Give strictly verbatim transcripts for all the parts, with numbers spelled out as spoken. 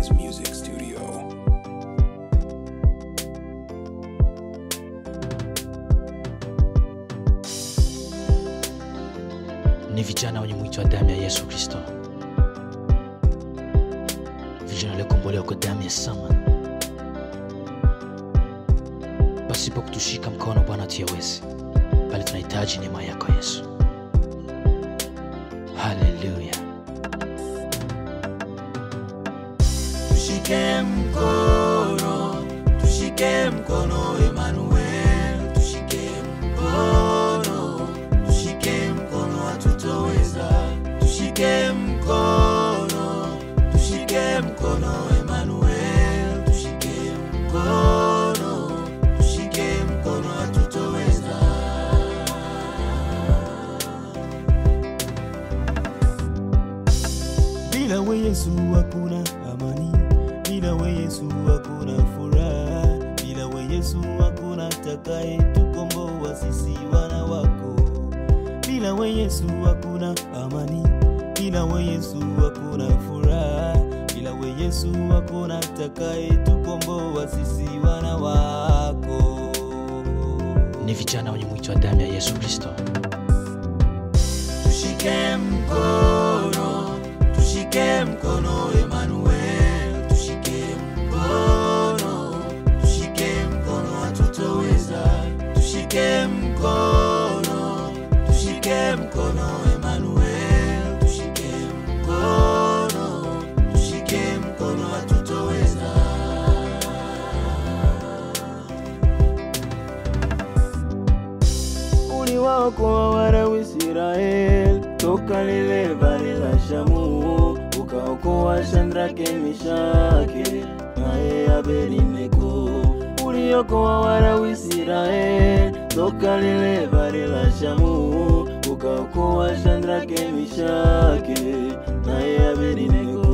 Havens Music Studio. Ni vijana wenye mwito wa damu ya Yesu Kristo, vijana waliokombolewa kwa damu ya Sama. Pasipo kutushika mkono Bwana hatuyawezi, bali tunahitaji neema yako Yesu. Haleluya. Tushike mkono, tushike mkono Emmanuel, tushike mkono, tushike mkono hatutoweza. Tushike mkono, tushike mkono Emmanuel, tushike mkono, tushike mkono hatutoweza. Bila wewe Yesu hakuna amani, bila wewe Yesu hakuna furaha, bila wewe Yesu hakuna atakaye tukomboa sisi wana wako. Bila wewe Yesu hakuna amani, bila wewe Yesu hakuna furaha, bila wewe Yesu hakuna atakaye tukomboa sisi wana wako. Ni vijana wenye mwito wa damu ya Yesu Kristo. Tushike mkono, tushike mkono Emmanuel, tushike mkono, tushike mkono hatutoweza. Tushike mkono, tushike mkono Emmanuel, tushike mkono, tushike mkono hatutoweza. Uliwaokoa wana wa Israeli toka lile bahari la Shamu, ukaokoa Shadraka, Meshaki naye Abednego. Uliokoa wana wa Israeli toka lile bahari la Shamu, ukaokoa Shadraka, Meshaki naye Abednego.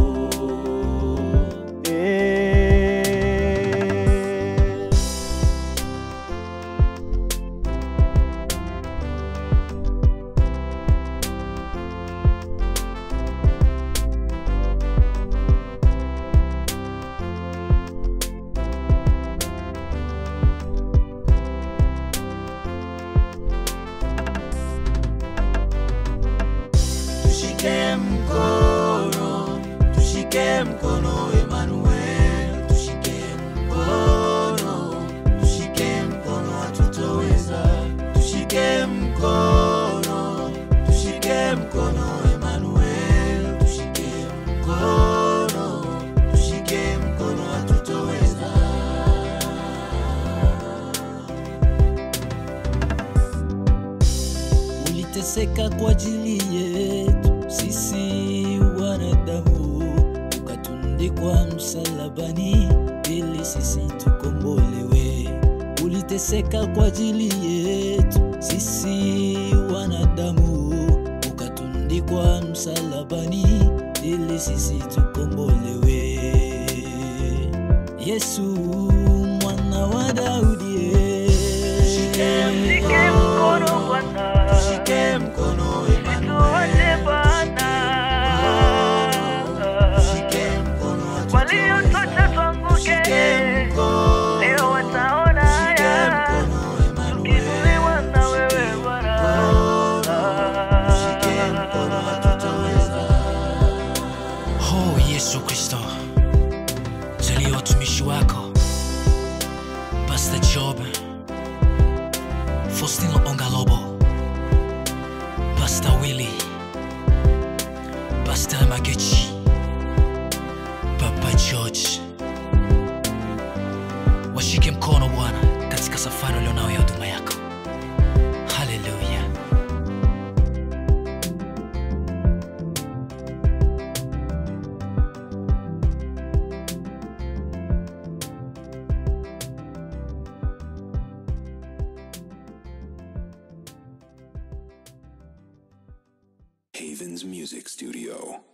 Tushike mkono, tushike mkono Emmanuel, tushike mkono, tushike mkono hatutoweza. Tushike mkono, tushike mkono Emmanuel, tushike mkono, tushike mkono hatutoweza. Uliteseka kwa ajili yetu sisi wanadamu, ukatundikwa msalabani ili sisi tukombolewe. Uliteseka kwa ajili yetu sisi wanadamu, ukatundikwa msalabani ili sisi tukombolewe. Yesu mwana wa Daudi, shike mkono Bwana, shike mkono Emmanuel, Bwana, shike mkono waliotoka tuanguke, leo wataona haya, tukinuliwa na wewe Bwana. Shike mkono hatutoweza. Oh Yesu Kristo, jalia watumishi wako Pastor Job, Faustino Ongalobo, Pastor Willie, Pastor Magechi, Papa George, washike mkono Bwana katika safari walionao ya huduma yako. Haleluya. Havens Music Studio.